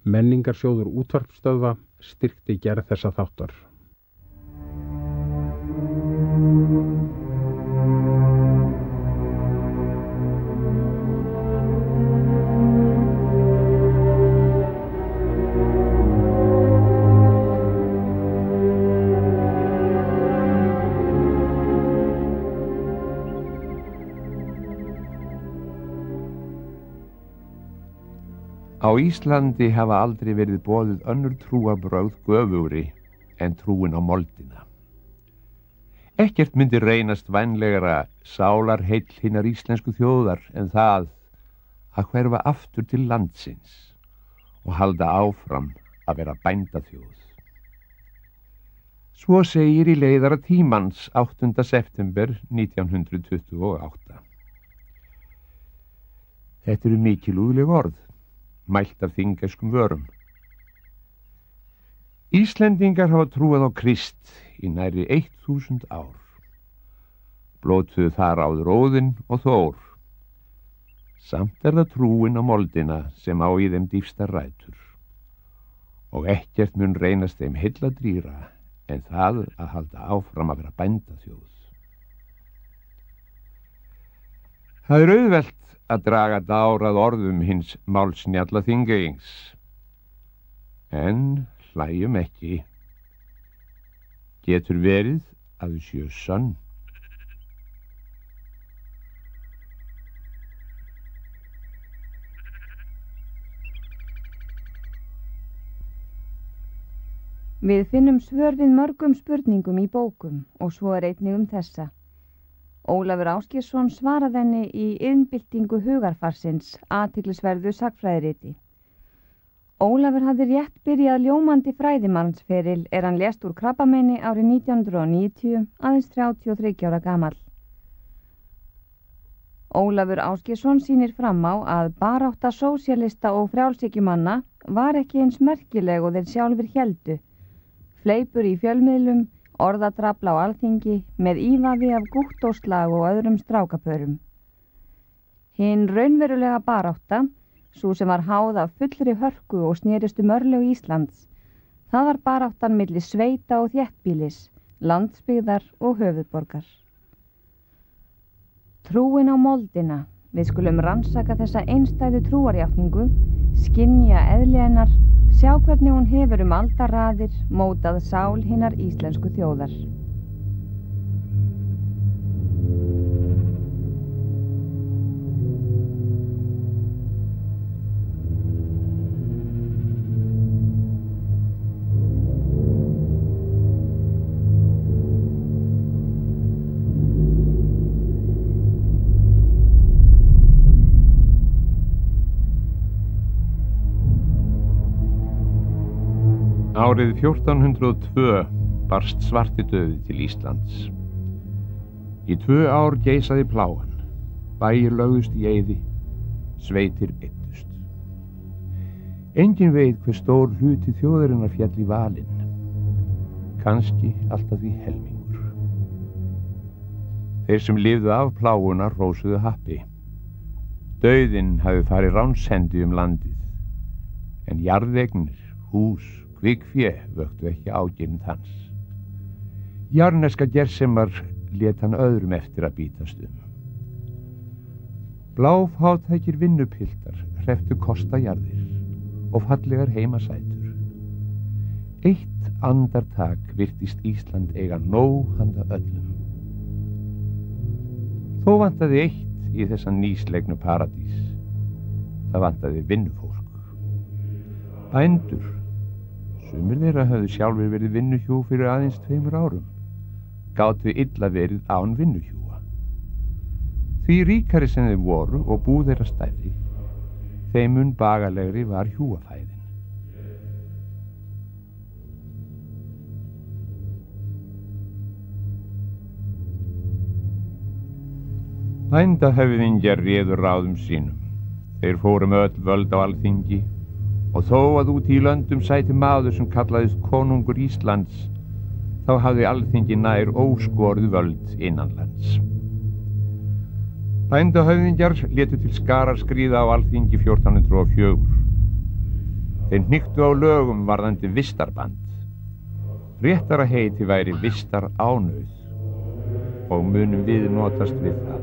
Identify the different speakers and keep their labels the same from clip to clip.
Speaker 1: Menningarsjóður útvarpsstöðva styrkti gerð þessa þáttar.
Speaker 2: Á Íslandi hafa aldrei verið boðið önnur trúarbrögð göfugri en trúin á moldina. Ekkert myndi reynast vænlegara sálarheill hinnar íslensku þjóðar en það að hverfa aftur til landsins og halda áfram að vera bændaþjóð. Svo segir í leiðara Tímans 8. september 1928. Þetta eru mikilúðleg orð, mælt af þingeskum vörum. Íslendingar hafa trúað á Krist í nærri 1000 ár. Blótuðu þar áður Óðinn og Þór. Samt það trúin á moldina sem á í þeim dýpstar rætur. Og ekkert mun reynast þeim heilladrýra en það að halda áfram að vera bændaþjóð. Það er auðvelt að draga dárað orðum hins málsnjalla Þingeyings. En hlæjum ekki. Getur verið að við séu sönn.
Speaker 3: Við finnum svör við mörgum spurningum í bókum og svo er einnig þessa. Ólafur Ásgeirsson svaraði henni í Iðnbyltingu hugarfarsins, athyglisverðu sagnfræðiriti. Ólafur hafði rétt byrjað ljómandi fræðimannsferil hann lést úr krabbameini árið 1990, aðeins 33 ára gamall. Ólafur Ásgeirsson sýnir fram á að barátta sósíalista og frjálshyggjumanna var ekki eins merkileg og þeir sjálfir héldu. Fleipur í fjölmiðlum, orðadrabla á alþingi með ívafi af gúttóslag og öðrum strákapörum. Hinn raunverulega barátta, sú sem var háð af fullri hörku og snerist örlög Íslands, það var baráttan milli sveita og þéttbýlis, landsbyggðar og höfuðborgar. Trúin á moldina, við skulum rannsaka þessa einstæðu trúarjátningu, skynja eðli hennar, sjá hvernig hún hefur aldaraðir mótað sál hinnar íslensku þjóðar.
Speaker 2: Árið 1402 barst svartidauði til Íslands. Í 2 ár geisaði plágan, bæir lögðust í eyði, sveitir eyddust. Enginn veit hver stór hluti þjóðarinnar féll í valinn, kannski alltaf því helmingur. Þeir sem lifðu af pláguna hrósuðu happi. Dauðinn hafði farið ránshendi landið, en jarðeignir, hús, kvikfé vöktu ekki ágirnd hans. Jarneska gersemar lét hann öðrum eftir að bítast Bláfátækir vinnupiltar hrepptu kostajarðir og fallegar heimasætur. Eitt andartak virtist Ísland eiga nóg handa öllum. Þó vantaði eitt í þessa nýslegnu paradís. Það vantaði vinnufólk. Bændur. Sumir þeirra höfðu sjálfur verið vinnuhjú fyrir aðeins 2 árum. Gátu illa verið án vinnuhjúa. Því ríkari sem þeir voru og bú þeirra stærri, þeim mun bagalegri var hjúafæðin. Bændahöfðingjar réðu ráðum sínum. Þeir fóru með öll völd á alþingi og þó að út í löndum sæti maður sem kallaðist konungur Íslands, þá hafði alþingi nær óskorið völd innanlands. Bændahöfðingjar létu til skarar skríða á alþingi 1404. Þeir hnykktu á lögum varðandi vistarband. Réttara heiti væri vistaránauð og munum við notast við það.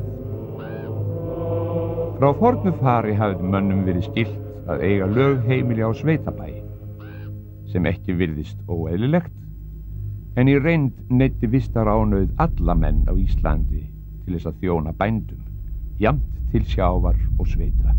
Speaker 2: Frá fornu fari hafði mönnum verið skylt að eiga lögheimili á sveitabæ, sem ekki virðist óeðlilegt, en í reynd neyddi vistaránauð alla menn á Íslandi til þess að þjóna bændum, jafnt til sjávar og sveita.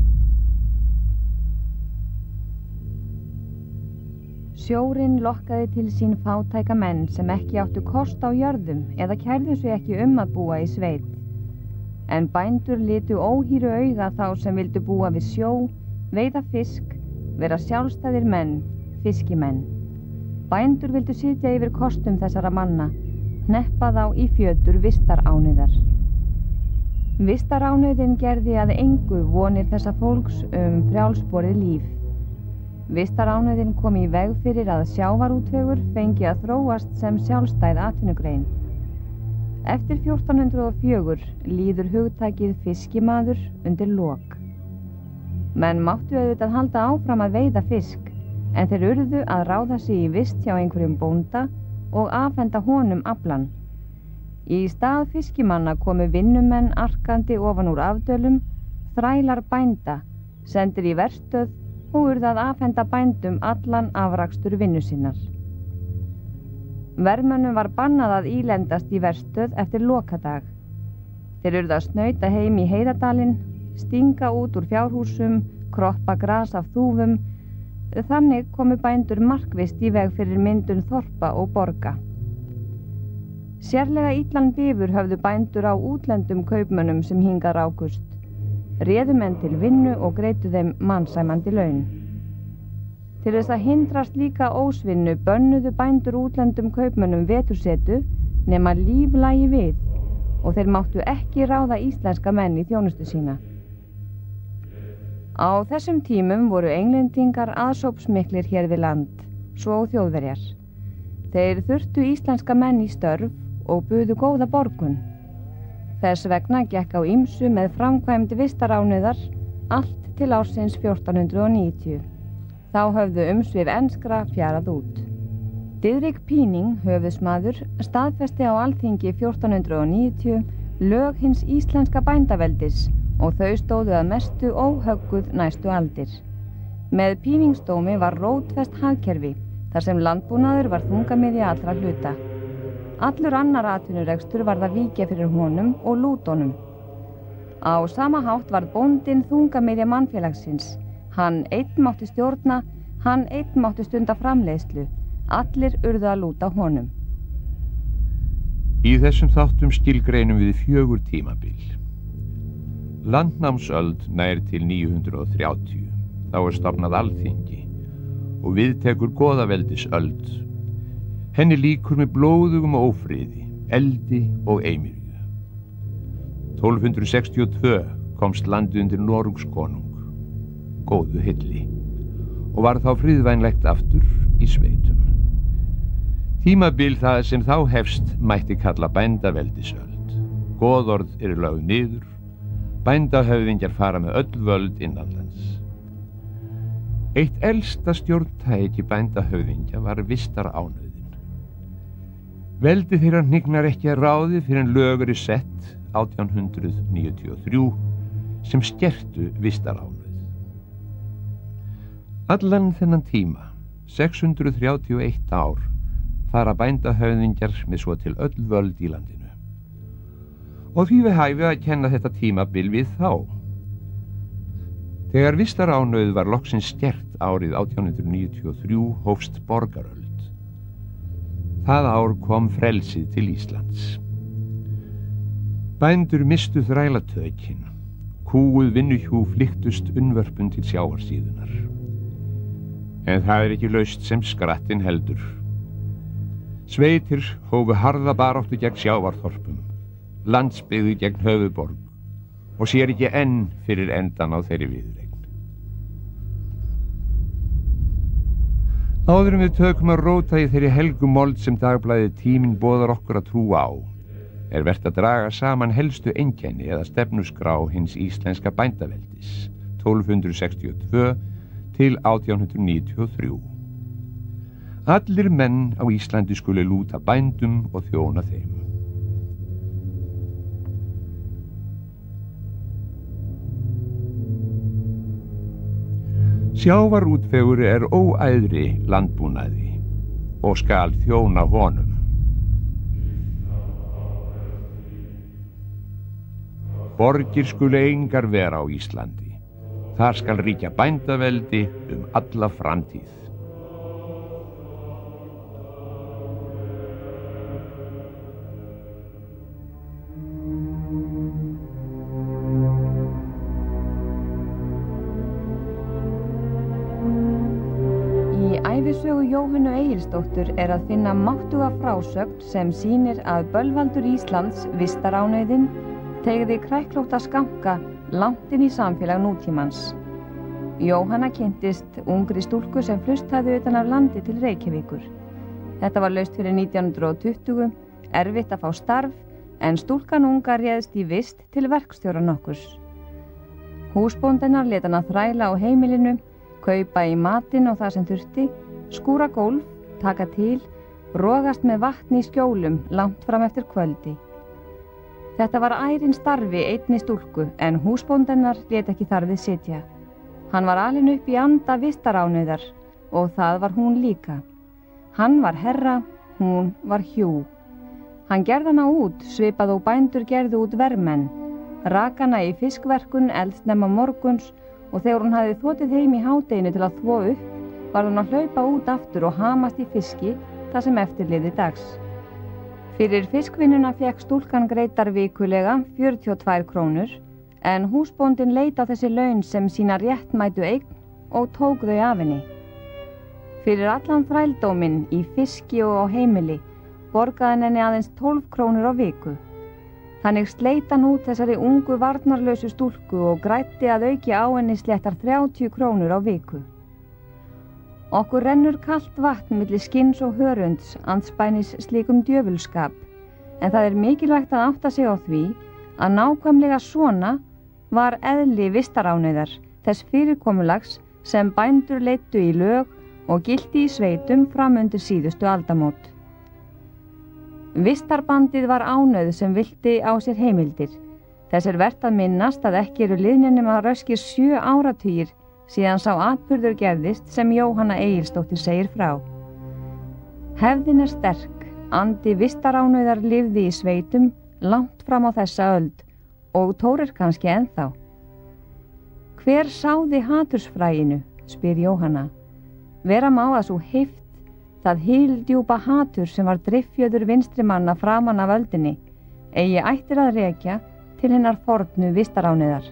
Speaker 3: Sjórinn lokkaði til sín fátæka menn sem ekki áttu kost á jörðum eða kærðu sig ekki að búa í sveit. En bændur litu óhýru auga þá sem vildu búa við sjó, veiða fisk, vera sjálfstæðir menn, fiskimenn. Bændur vildu sitja yfir kostum þessara manna, hneppa þá í fjötur vistaránauðar. Vistaránauðin gerði að engu vonir þessa fólks frjálsborið líf. Vistaránauðin kom í veg fyrir að sjávarútvegur fengi að þróast sem sjálfstæð atvinnugrein. Eftir 1404 líður hugtakið fiskimaður undir lok. Menn máttu auðvitað halda áfram að veiða fisk, en þeir urðu að ráða sig í vist hjá einhverjum bónda og afhenda honum aflann. Í stað fiskimanna komu vinnumenn arkandi ofan úr afdölum, þrælar bænda, sendir í verstöð og urðu að afhenda bændum allan afrakstur vinnu sinnar. Vermönnum var bannað að ílendast í verstöð eftir lokadag. Þeir urðu að snauta heim í heiðadalinn, stinga út úr fjárhúsum, kroppa gras af þúfum. Þannig komu bændur markvisst í veg fyrir myndun þorpa og borga. Sérlega illan bifur höfðu bændur á útlendum kaupmönnum sem hingað rákust. Réðu menn til vinnu og greiddu þeim mannsæmandi laun. Til þess að hindra slíka ósvinnu bönnuðu bændur útlendum kaupmönnum vetursetu nema líf lægi við og þeir máttu ekki ráða íslenska menn í þjónustu sína. Á þessum tímum voru englendingar aðsópsmiklir hér við land, svo og Þjóðverjar. Þeir þurftu íslenska menn í störf og buðu góða borgun. Þess vegna gekk á ýmsu með framkvæmd vistaránauðar allt til ársins 1490. Þá höfðu umsvif enskra fjarað út. Diðrik Píning, höfuðsmaður, staðfesti á Alþingi 1490 lög hins íslenska bændaveldis og þau stóðu að mestu óhögguð næstu aldir. Með Píningsdómi var rótfest hagkerfi, þar sem landbúnaður var þungamiðja allra hluta. Allur annar atvinnurekstur varð að víkja fyrir honum og lútonum. Á sama hátt var bóndinn þungamiðja mannfélagsins. Hann einn mátti stjórna, hann einn mátti stunda framleiðslu. Allir urðu að lúta honum.
Speaker 2: Í þessum þáttum skilgreinum við 4 tímabil. Landnámsöld nær til 930. Þá stofnað Alþingi og viðtekur goðaveldisöld. Henni líkur með blóðugum ófriði, eldi og eimyrju. 1262 komst landið undir Noregskonung, góðu hilli, og var þá friðvænlegt aftur í sveitum. Tímabil það sem þá hefst mætti kalla bændaveldisöld. Goðorð eru lögð niður, bændahöfðingjar fara með öll völd innanlands. Eitt elsta stjórntæki bændahöfðingja var vistaránauðin. Veldi þeirra hnignar ekki að ráði fyrir en lög eru sett 1893 sem skertu vistaránauð. Allan þennan tíma, 631 ár, fara bændahöfðingjar með svo til öll völd í landinu. Og því við hæfi að kenna þetta tímabil við þá. Þegar vistaránauð var loksins skert árið 1893 hófst borgaröld. Það ár kom frelsið til Íslands. Bændur mistu þrælatökin, kúguð vinnuhjú flyktust unnvörpun til sjávarsíðunar. En það ekki laust sem skrattin heldur. Sveitir hófu harða baráttu gegn sjávarþorpum, landsbyggðu gegn höfuðborg og sér ekki enn fyrir endan á þeirri viðureign. Áður en við tökum að róta í þeirri helgu mold sem dagblæðið Tíminn boðar okkur að trúa á, vert að draga saman helstu einkenni eða stefnuskrá hins íslenska bændaveldis 1262 til 1893. Allir menn á Íslandi skuli lúta bændum og þjóna þeim. Sjávarútvegur óæðri landbúnaði og skal þjóna honum. Borgir skulu engar vera á Íslandi. Þar skal ríkja bændaveldi alla framtíð.
Speaker 3: Í ævisögu Jóhönnu Egilsdóttur að finna máttuga frásögn sem sýnir að bölvaldur Íslands, vistaránauðinn, teygði kræklótta skanka langt inn í samfélag nútímans. Jóhanna kynntist ungri stúlku sem flust hafði utan af landi til Reykjavíkur. Þetta var laust fyrir 1920, erfitt að fá starf, en stúlkan unga réðst í vist til verkstjóra nokkurs. Húsbóndennar lét hana þræla á heimilinu, kaupa í matinn og það sem þurfti, skúra gólf, taka til, rogast með vatn í skjólum langt fram eftir kvöldi. Þetta var ærin starfi einni stúlku, en húsbóndennar lét ekki þar við sitja. Hann var alinn upp í anda vistaránauðar og það var hún líka. Hann var herra, hún var hjú. Hann gerði hana út, svipað og bændur gerðu út vermenn, rak hana í fiskverkun eldsnemma morguns og þegar hún hafði þotið heim í hádeginu til að þvo upp, var hún að hlaupa út aftur og hamast í fiski það sem eftir liði dags. Fyrir fiskvinnuna fékk stúlkan greiddar vikulega 42 krónur, en húsbóndinn leit á þessi laun sem sína réttmætu eign og tók þau af henni. Fyrir allan þrældóminn í fiski og á heimili borgaði henni aðeins 12 krónur á viku. Þannig sleit hann út þessari ungu varnarlausu stúlku og græddi að auki á henni sléttar 30 krónur á viku. Okkur rennur kalt vatn milli skinns og hörunds andspænis slíkum djöfulskap, en það er mikilvægt að átta sig á því að nákvæmlega svona var eðli vistaránauðar, þess fyrirkomulags sem bændur leiddu í lög og gilti í sveitum fram undir síðustu aldamót. Vistarbandið var ánauð sem vilti á sér heimildir. Þess er vert að minnast að ekki eru liðnir nema röskir 7 áratugir síðan sá atburður gerðist sem Jóhanna Egilsdóttir segir frá. Hefðin er sterk, andi vistaránauðar lifði í sveitum langt fram á þessa öld og tórir kannski ennþá. Hver sáði hatursfræginu, spyr Jóhanna. Vera má að svo heift, það hyldjúpa hatur sem var driffjöður vinstrimanna framan af öldinni, eigi ættir að rekja til hinnar fornu vistaránauðar.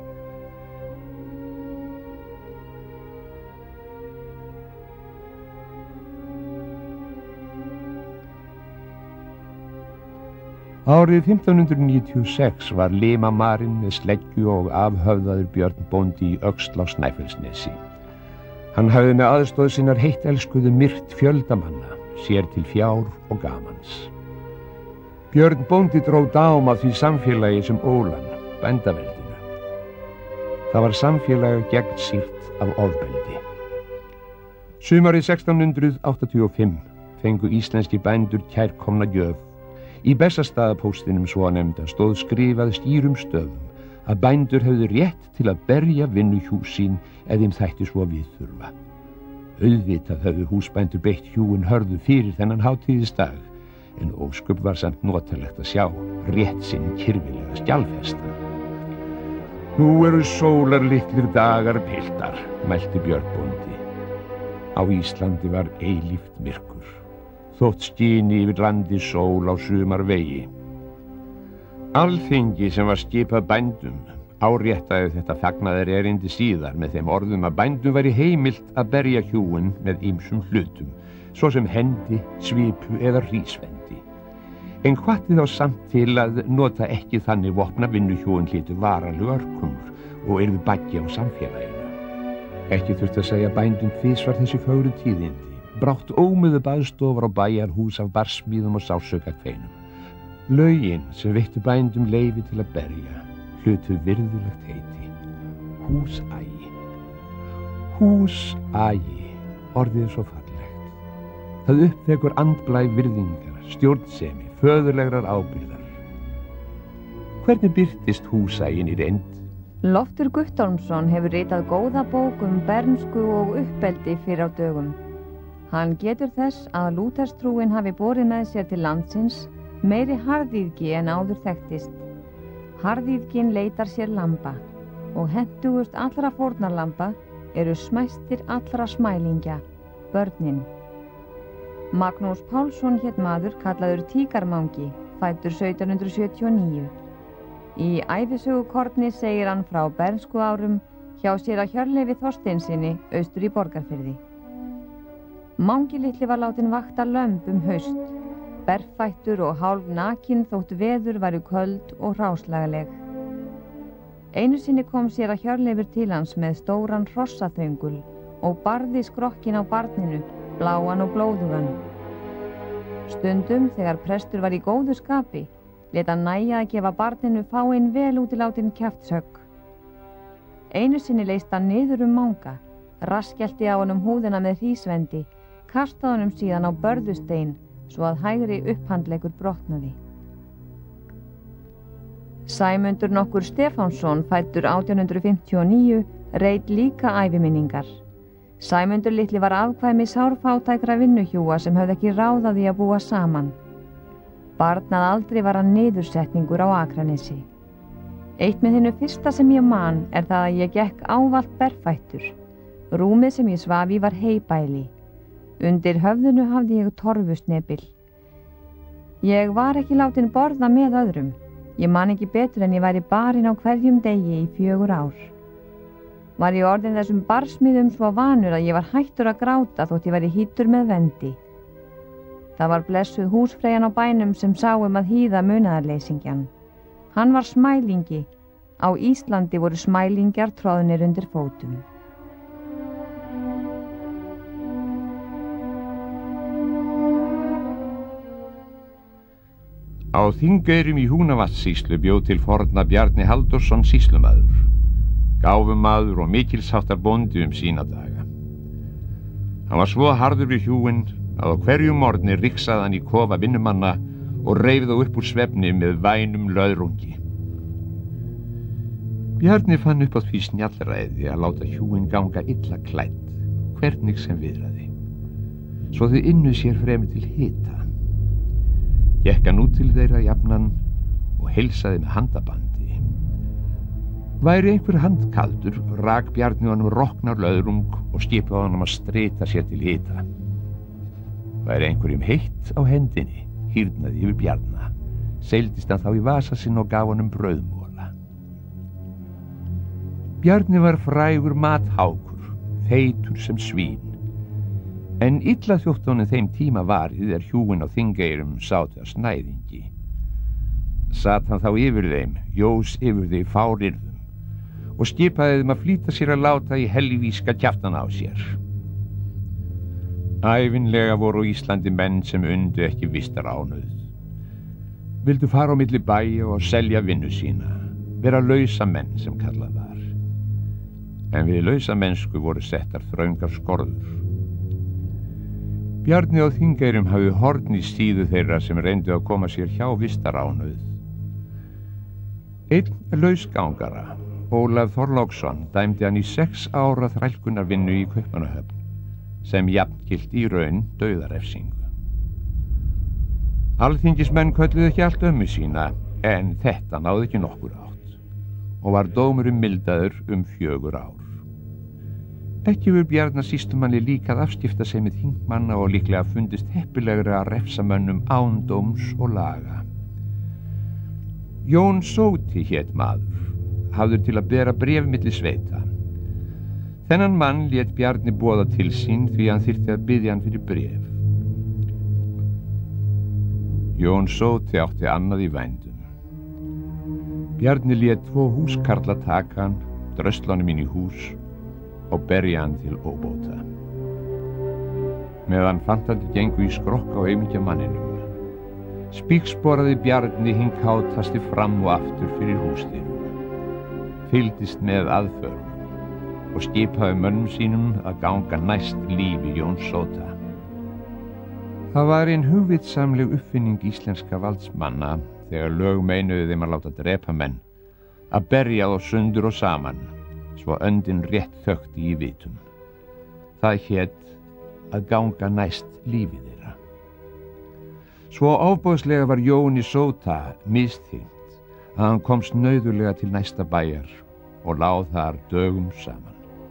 Speaker 2: Árið 1596 var limamarinn með sleggju og afhöfðaður Björn bóndi í Öxl á Snæfellsnesi. Hann hafði með aðstoð sinnar heitt elskuðu myrt fjöldamanna, sér til fjár og gamans. Björn bóndi dró dám af því samfélagi sem ólan, bændaveldinu. Það var samfélagi gegnsýrt af ofbeldi. Sumarið 1685 fengu íslenski bændur kærkomna gjöf. Í Bessastaðapóstinum svo nefnda stóð skrifað skýrum stöfum að bændur hefðu rétt til að berja vinnuhjús sín ef þeim þætti svo við þurfa. Auðvitað hefðu húsbændur beitt hjúin hörðu fyrir þennan hátíðisdag, en ósköp var samt notalegt að sjá rétt sinn kyrfilega skjalfesta. Nú eru sólarlitlir dagar piltar, mælti Björn bóndi. Á Íslandi var eilíft myrkur. Þótt skíni yfir landi sól á sumarvegi. Alþingi sem var skipað bændum áréttaði þetta fagnaðar erindi síðar með þeim orðum að bændum væri heimilt að berja hjúin með ýmsum hlutum, svo sem hendi, svipu eða hrísvendi. En hvatti þá samt til að nota ekki þannig vopna vinnuhjúin hlytu varanlegu örkuml og yrðu baggi á samfélaginu. Ekki þurfti að segja bændum tvisvar þessi fögru tíðindi. Brátt ómöðu baðstofur á bæjarhús af barsmíðum og sársaukakveinum. Lögin sem veittu bændum leyfi til að berja hlutu virðulegt heiti, húsægi. Húsagi, orðið er svo fallegt. Það uppvekur andblæ virðingar, stjórnsemi, föðurlegrar ábyrgðar. Hvernig birtist húsaginn í reynd?
Speaker 3: Loftur Guttormsson hefur ritað góða bók bernsku og uppeldi fyrr á dögum. Hann getur þess að lúterstrúin hafi borið með sér til landsins meiri harðýðgi en áður þekktist. Harðýðgin leitar sér lamba og hentugust allra fórnarlamba eru smæstir allra smælingja, börnin. Magnús Pálsson hét maður kallaður Tíkarmangi, fæddur 1779. Í ævisögukorni segir hann frá bernsku árum hjá séra Hjörleifi Þorsteinsinni austur í Borgarfirði. Mangi litli var látin vakta lömb haust, berfættur og hálf nakin þótt veður væru köld og hráslagaleg. Einu sinni kom séra Hjörleifur til hans með stóran hrossaþöngul og barði skrokkin á barninu, bláan og blóðugan. Stundum þegar prestur var í góðu skapi, lét hann nægja að gefa barninu fáein vel útilátin kjaftsögg. Einu sinni leist hann niður manga, raskellti á honum húðina með hrísvendi, kastaði honum síðan á börðustein svo að hægri upphandleggur brotnaði. Sæmundur nokkur Stefánsson, fæddur 1859, reit líka æviminningar. Sæmundur litli var afkvæmi sárfátækra vinnuhjúa sem höfðu ekki ráð á því að búa saman. Barn að aldrei var hann niðursetningur á Akranesi. Eitt með hinnu fyrsta sem ég man er það að ég gekk ávallt berfættur. Rúmið sem ég svaf í var heybæli. Undir höfðinu hafði ég torfusnebil. Ég var ekki látin borða með öðrum. Ég man ekki betur en ég væri barinn á hverjum degi í 4 ár. Var ég orðin þessum barsmiðum svo vanur að ég var hættur að gráta þótt ég væri hýttur með vendi. Það var blessuð húsfreyjan á bænum sem sá að hýða munaðarleysingjan. Hann var smælingi. Á Íslandi voru smælingjar troðnir undir fótum.
Speaker 2: Á Þingeyrum í Húnavatnssýslu bjó til forna Bjarni Halldórsson sýslumaður, gáfumaður og mikilsháttar bóndi sína daga. Hann var svo harður við hjúinn að á hverjum morgni ryksaði hann í kofa vinnumanna og reif þá upp úr svefni með vænum löðrungi. Bjarni fann upp á því snjallræði að láta hjúinn ganga illa klædd, hvernig sem viðraði, svo þau ynnu sér fremur til hita. Gekk hann út til þeirra jafnan og heilsaði með handabandi. Væri einhver handkaldur, rak Bjarni honum roknar löðrung og skipaði honum að streyta sér til hita. Væri einhverjum heitt á hendinni, hýrnaði yfir Bjarna, seildist hann þá í vasa sinn og gaf honum brauðmóla. Bjarni var frægur mathákur, feitur sem svín, en illa þjótt honum þeim tíma varið hjúinn á Þingeyrum sátu að snæðingi. Sat hann þá yfir þeim, jós yfir þeim fárirðum og skipaði þeim að flýta sér að láta í helvíska kjaftan á sér. Ævinlega voru á Íslandi menn sem undu ekki vistar ánauð. Vildu fara á milli bæja og selja vinnu sína, vera lausa menn sem kallað var. En við lausa mennsku voru settar þröngar skorður. Bjarni á Þingeyrum hafði horn í síðu þeirra sem reyndu að koma sér hjá vistaránauð. Einn lausgangara, Ólaf Þorláksson, dæmdi hann í 6 ára þrælkunarvinnu í Kaupmannahöfn, sem jafngilt í raun dauðarefsingu. Alþingismenn kölluðu ekki allt ömmu sína, en þetta náði ekki nokkur átt og var dómurinn mildaður 4 ár. Ekki hefur Bjarna sýslumanni líkað afskipta sig með þingmanna og líklega fundist heppilegra að refsa mönnum án dóms og laga. Jón Sóti hét maður, hafður til að bera bréf milli sveita. Þennan mann lét Bjarni boða til sín því hann þyrfti að biðja hann fyrir bréf. Jón Sóti átti annað í vændum. Bjarni lét 2 húskarla taka hann, drösla honum inn í hús og berja hann til óbóta. Meðan fantandi gengu í skrokk á aumingja manninum, spígsporaði Bjarni hinn kátasti fram og aftur fyrir húsdyrun, fylgdist með aðförum og skipaði mönnum sínum að ganga næst lífi Jóns sóta. Það var ein hugvitsamleg uppfinning íslenska valdsmanna þegar lög meinuðu þeim að láta drepa menn, að berja þá sundur og saman, svo öndin rétt þökti í vitum. Það hét að ganga næst lífi þeirra. Svo ofboðslega var Jóni sóta misþyrmt að hann komst nauðulega til næsta bæjar og lá þar dögum saman.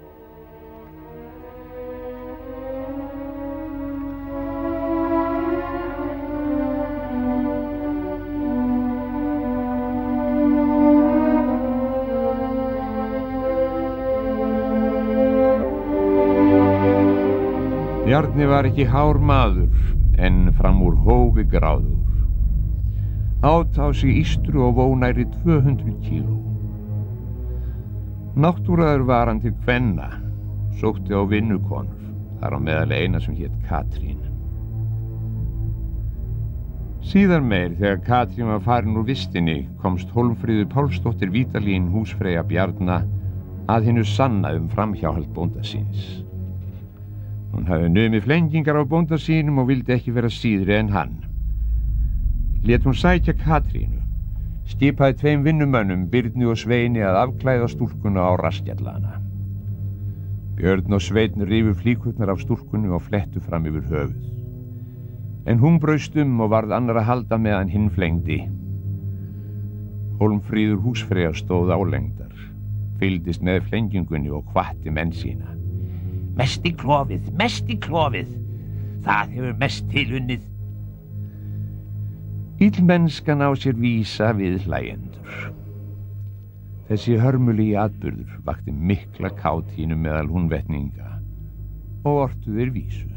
Speaker 2: Bjarni var ekki hár maður, en fram úr hófi gráður. Át á sig ístru og vónæri 200 kíló. Náttúraður var hann til kvenna, sótti á vinnukonur, þar á meðal eina sem hét Katrín. Síðar meir, þegar Katrín var farin úr vistinni, komst Hólmfríður Pálsdóttir Vídalín húsfreyja Bjarna að hinnu sanna framhjáhald bónda síns. Hún hafði numið flengingar á bónda sínum og vildi ekki vera síðri en hann. Lét hún sækja Katrínu, skipaði 2 vinnumönnum, Birni og Sveini, að afklæða stúlkuna á raskjallana. Björn og Sveinn rifu flíkurnar af stúlkunni og flettu fram yfir höfuð. En hún braust og varð annar að halda meðan hinn flengdi. Hólmfríður húsfreyja stóð álengdar, fylgdist með flengingunni og hvatti menn sína. Mest í klofið, það hefur mest tilunnið. Illmennskan á sér vísa við hlæjendur. Þessi hörmulegi atburður vakti mikla kátínu meðal húnvetninga og ortu þeir vísu.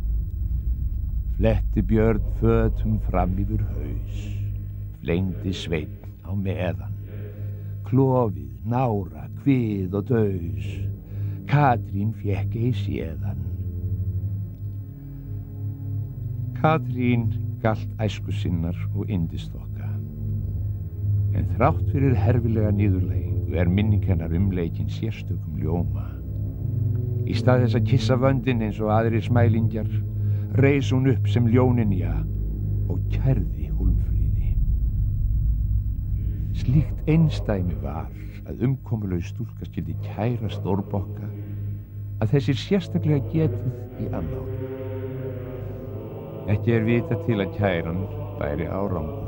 Speaker 2: Fletti Björn fötum fram yfir haus, flengdi Sveinn á meðan, klofið, nára, kvið og daus. Katrín fékk ei séðan. Katrín galt æsku sinnar og yndisþokka. En þrátt fyrir herfilega niðurlægingu minning hennar umleikin sérstökum ljóma. Í stað þess að kissa vöndin eins og aðrir smælingjar, reis hún upp sem ljóninja og kærði Hólmfríði. Slíkt einstæmi var að umkomulaus stúlka skyldi kæra stórbokka, að þessir sérstaklega getið í annáli. Ekki vitað til að kæran bæri árangur.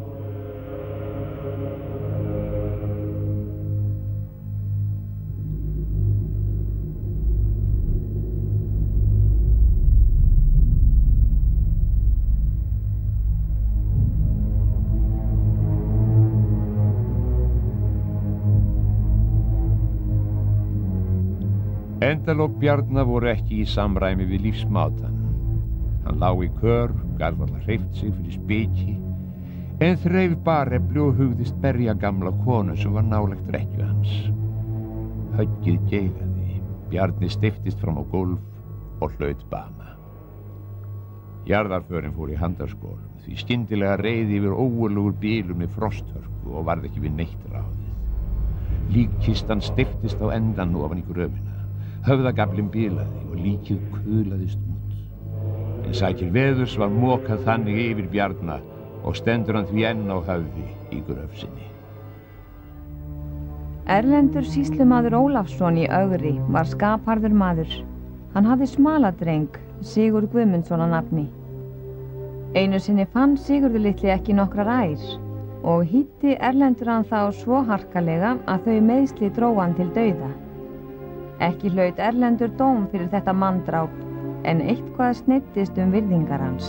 Speaker 2: Endalok Bjarna voru ekki í samræmi við lífsmátan. Hann lá í kör, gat varla hreyft sig fyrir spiki, en þreif barefli og hugðist berja gamla konu sem var nálægt rekkju hans. Höggið geigaði, Bjarni steyptist fram á gólf og hlaut bana. Jarðarförin fór í handarskólum, því skyndilega reiði yfir ógurlegur bylur með frosthörku og varð ekki við neitt ráðið. Líkkistan steyptist á endan ofan í gröfina. Höfðagaflinn bilaði og líkið kuðlaðist út. En sækir veðurs var mokað þannig yfir Bjarna og stendur hann því enn á höfði í gröf sinni.
Speaker 3: Erlendur sýslumaður Ólafsson í Ögri var skapharður maður. Hann hafði smaladreng, Sigurð Guðmundsson að nafni. Einu sinni fann Sigurður litli ekki nokkrar ær og hýtti Erlendur hann þá svo harkalega að þau meiðsli dró hann til dauða. Ekki hlaut Erlendur dóm fyrir þetta manndráp, en eitthvað sneiddist virðingar hans.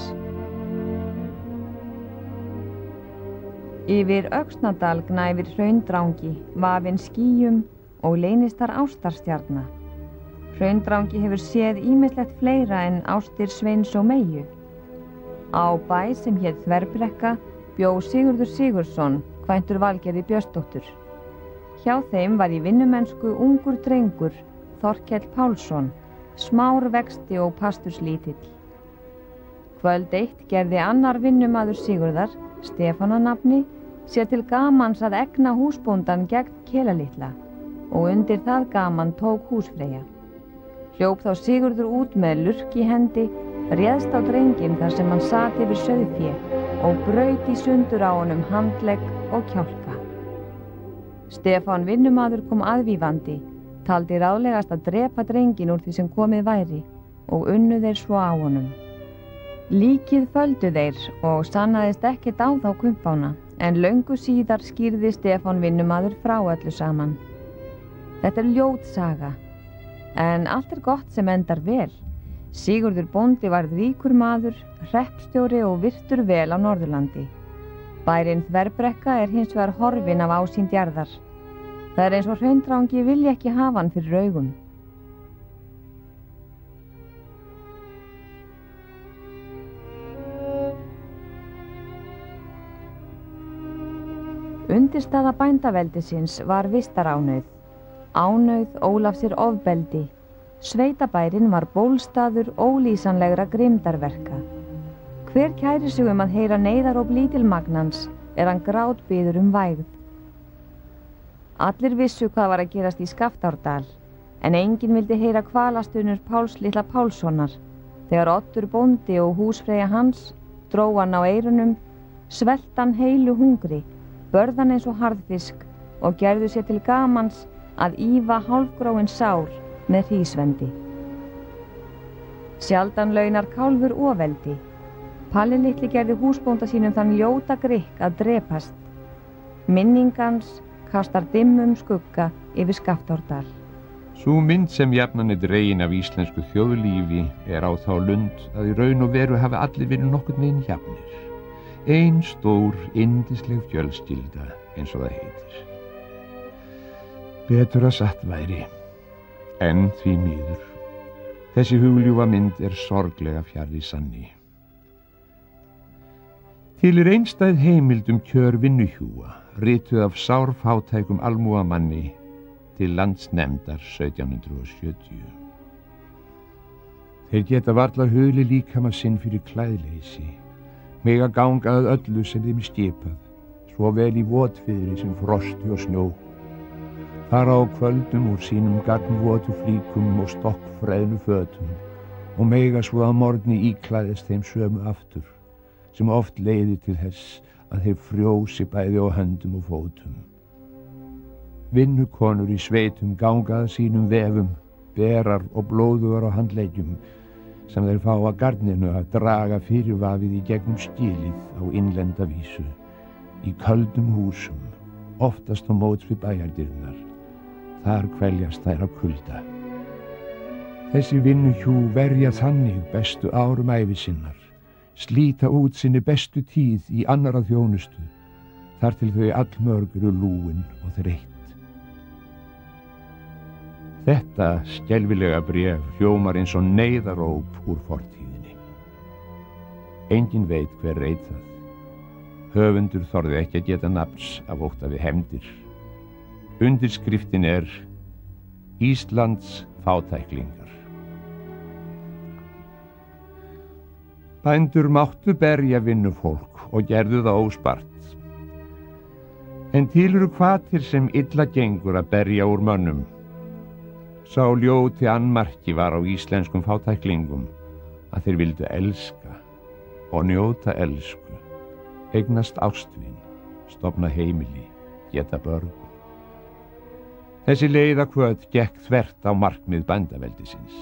Speaker 3: Yfir Öxnadal gnæfir Hraundrangi, vafinn skýjum og leynist þar ástarstjarna. Hraundrangi hefur séð ýmislegt fleira en ástir Sveins og Meyju. Á bæ sem hét Þverbrekka bjó Sigurður Sigurðsson, kvæntur Valgerði Björnsdóttur. Hjá þeim var í vinnumennsku ungur drengur, Þorkell Pálsson, smár vexti og pasturslítill. Kvöld eitt gerði annar vinnumaður Sigurðar, Stefán að nafni, sér til gamans að egna húsbóndan gegn Kelalitla og undir það gaman tók Húsfreyja. Hljóp þá Sigurður út með lurk í hendi, réðst á drenginn þar sem hann sat yfir sauðfé og braut í sundur á honum handlegg og kjálka. Stefán vinnumaður kom aðvífandi, taldi ráðlegast að drepa drenginn úr því sem komið væri og unnu þeir svo á honum. Líkið földu þeir og sannaðist ekkert á þá kumpána, en löngu síðar skýrði Stefán vinnumaður frá öllu saman. Þetta ljót saga, en allt gott sem endar vel. Sigurður bóndi varð ríkur maður, hreppstjóri og virtur vel á Norðurlandi. Bærinn Þverbrekka hins vegar horfinn af ásýnd jarðar. Það eins og Hraundrangi vilja ekki hafa hann fyrir augum. Undirstaða bændaveldisins var vistaránauð. Ánauð Ólafsir ofbeldi. Sveitabærin var bólstaður ólýsanlegra grimmdarverka. Hver kæri sig að heyra neyðaróp lítilmagnans hann grátbiður vægð. Allir vissu hvað var að gerast í Skaftárdal, en enginn vildi heyra kvalastunur Páls litla Pálssonar, þegar Oddur bóndi og Húsfreyja hans dró hann á eyrunum, sveltan heilu hungri, börðan eins og harðfisk og gerðu sér til gamans að ýfa hálfgróin sár með hrísvendi. Sjaldan launar kálfur ofeldi. Palli litli gerði húsbónda sínum þann ljóta grikk að drepast. Minningans kastar dimmum skugga yfir Skaftárdal.
Speaker 2: Sú mynd sem jafnan dregin af íslensku þjóðlífi á þá lund að í raun og veru hafi allir verið nokkurn veginn jafnir. Ein stór, yndisleg fjölskylda eins og það heitir. Betur að satt væri, en því miður. Þessi hugljúfa mynd sorglega fjarri sanni. Til einstæð heimild kjör vinnuhjúa, rituð af sárfátækum almúamanni til landsnefndar 1770. Þeir geta varla huli líkama sinn fyrir klæðleysi, mega ganga að öllu sem þeim skipað, svo vel í votfiðri sem frosti og snjó. Fara á kvöldum úr sínum gagnvotu flíkum og stokkfreðnu fötum og mega svo að morgni íklæðist þeim sömu aftur, sem oft leiði til þess að þeir frjósi bæði á höndum og fótum. Vinnukonur í sveitum gangaða sínum vefum, berar og blóðugar á handleggjum, sem þeir fá að garninu að draga fyrirvafið í gegnum skilið á innlenda vísu, í köldum húsum, oftast á móts við bæjardyrnar. Þar kveljast þær á kulda. Þessi vinnuhjú verja þannig bestu árum ævi sinnar, slíta út sinni bestu tíð í annarra þjónustu, þar til þau allmörg lúin og þreytt. Þetta skelfilega bréf hljómar eins og neyðaróp úr fortíðinni. Enginn veit hver reit það. Höfundur þorði ekki að geta nafns af ótta við hefndir. Undirskriftin Íslands fátæklingar. Bændur máttu berja vinnufólk og gerðu það óspart. En til eru hvatir sem illa gengur að berja úr mönnum. Sá ljóti annmarki var á íslenskum fátæklingum að þeir vildu elska og njóta elsku, eignast ástvin, stofna heimili, geta börn. Þessi leiðakvöð gekk þvert á markmið bændaveldisins.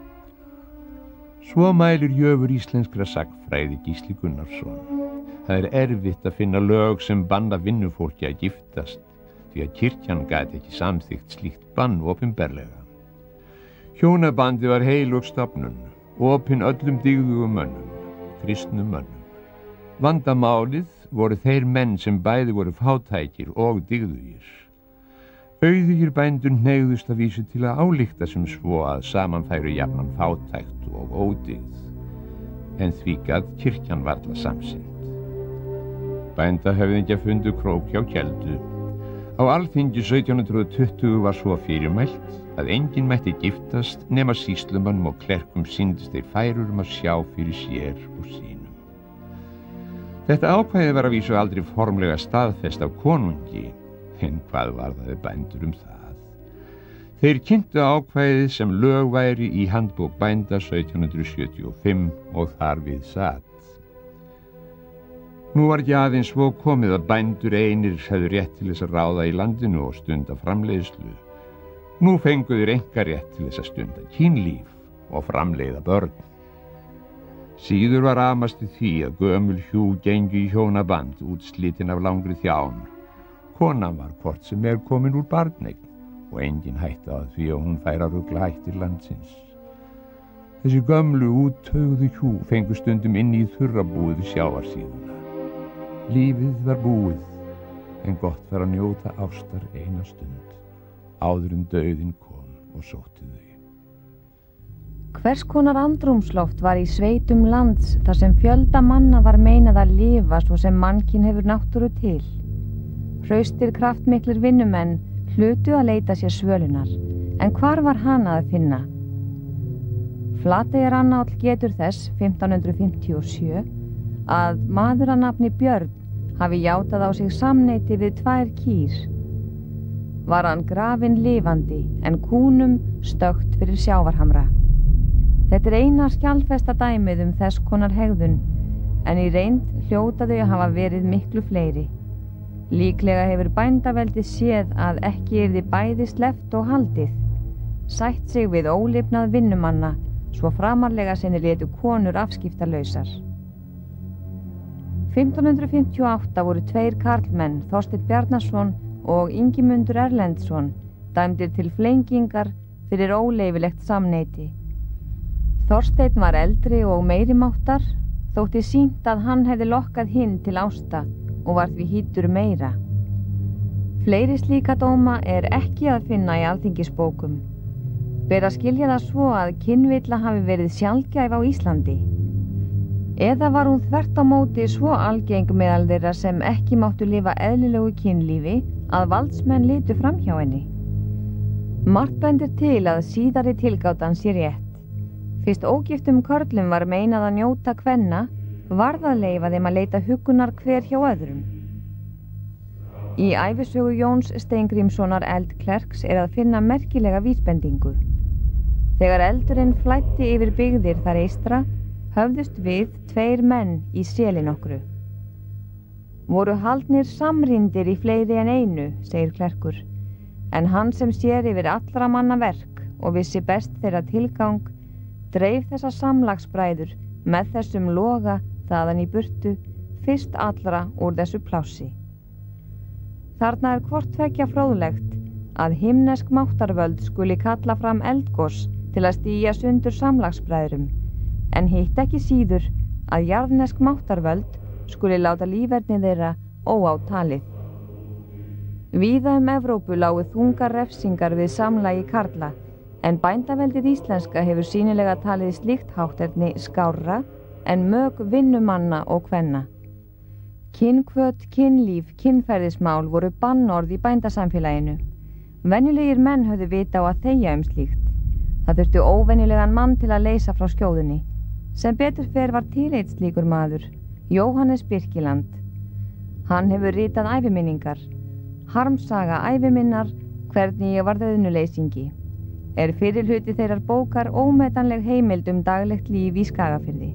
Speaker 2: Svo mælir jöfur íslenskra sagnfræði Gísli Gunnarsson. Það erfitt að finna lög sem banna vinnufólki að giftast, því að kirkjan gat ekki samþykkt slíkt bann opinberlega. Hjónabandi var heilög stofnun, opin öllum dygðugum mönnum, kristnum mönnum. Vandamálið voru þeir menn sem bæði voru fátækir og dygðugir. Auðugir bændur hneigðust að vísu til að álykta sem svo að saman færu jafnan fátækt og ódygð, en því gat kirkjan varla samsint. Bændahöfðingja fundu krók hjá Keldu. Á alþingi 1720 var svo fyrirmælt að enginn mætti giftast nema sýslumönnum og klerkum sýndist þeir færir að sjá fyrir sér og sínum. Þetta ákvæði var að vísu aldrei formlega staðfest af konungi, en hvað varðaði bændur það? Þeir kynntu ákvæðið sem lög væri í handbók bænda 1775 og þar við sat. Nú var ekki aðeins svo komið að bændur einir hefðu rétt til þess að ráða í landinu og stunda framleiðslu. Nú fengu þeir einkarétt til þess að stunda kynlíf og framleiða börn. Síður var amast í því að gömul hjú gengu í hjónaband útslitin af langri þján. Konan var hvort sem komin úr barneign og engin hætta að því að hún færi að rugla hættir landsins. Þessi gömlu úttaugðu hjú fengu stundum inn í þurrabúið sjávarsíðuna. Lífið var búið, en gott var að njóta ástar eina stund, áður en dauðinn kom og sótti þau.
Speaker 3: Hvers konar andrúmsloft var í sveitum lands þar sem fjölda manna var meinað að lifa svo sem mannkyn hefur náttúru til. Hraustir kraftmiklir vinnumenn hlutu að leita sér svölunar, en hvar var hana að finna? Flateyjarannáll getur þess 1557 að maður að nafni Björn hafi játað á sig samneyti við 2 kýr. Var hann grafinn lifandi en kúnum stökkt fyrir sjávarhamra. Þetta eina skjalfesta dæmið þess konar hegðun, en í reynd hljóta þau að hafa verið miklu fleiri. Líklega hefur bændaveldið séð að ekki yrði bæði sleppt og haldið, sætt sig við ólifnað vinnumanna, svo framarlega sinni létu konur afskiptalausar. 1558 voru 2 karlmenn, Þorsteinn Bjarnason og Ingimundur Erlendsson, dæmdir til flengingar fyrir óleyfilegt samneyti. Þorsteinn var eldri og meiri máttar, þótti sýnt að hann hefði lokkað hinn til ásta og var því hýddur meira. Fleiri slíka dóma ekki að finna í alþingisbókum. Ber að skilja það svo að kynvilla hafi verið sjaldgæf á Íslandi. Eða var hún þvert á móti svo algeng meðal þeirra sem ekki máttu lifa eðlilegu kynlífi að valdsmenn litu framhjá henni. Margt bendir til að síðari tilgátan sé rétt. Fyrst ógiftum körlum var meinað að njóta kvenna, varð að leyfa þeim að leita huggunar hver hjá öðrum. Í ævisögu Jóns Steingrímssonar Eldklerks að finna merkilega vísbendingu. Þegar eldurinn flæddi yfir byggðir þar eystra, höfðust við 2 menn í seli nokkru. Voru haldnir samrýndir í fleiri en einu, segir Klerkur, en hann sem sér yfir allra manna verk og vissi best þeirra tilgang, dreif þessa samlagsbræður með þessum loga þaðan í burtu, fyrst allra úr þessu plássi. Þarna hvort tveggja fróðlegt að himnesk máttarvöld skuli kalla fram eldgos til að stía sundur samlagsbræðrum, en hitt ekki síður að jarðnesk máttarvöld skuli láta líferni þeirra óátalið. Víða Evrópu lágu þungar refsingar við samlagi karla, en bændaveldið íslenska hefur sýnilega talið slíkt hátterni skárra en mög vinnumanna og kvenna. Kynhvöt, kynlíf, kynferðismál voru bannorð í bændasamfélaginu. Venjulegir menn höfðu vita á að þegja slíkt. Það þurfti óvenjulegan mann til að leysa frá skjóðunni. Sem betur fer var til einn slíkur maður, Jóhannes Birkiland. Hann hefur ritað æviminningar. Harmsaga æviminnar, hvernig ég varð auðnuleysingi. Fyrirhluti þeirrar bókar ómetanleg heimild daglegt líf í Skagafirði.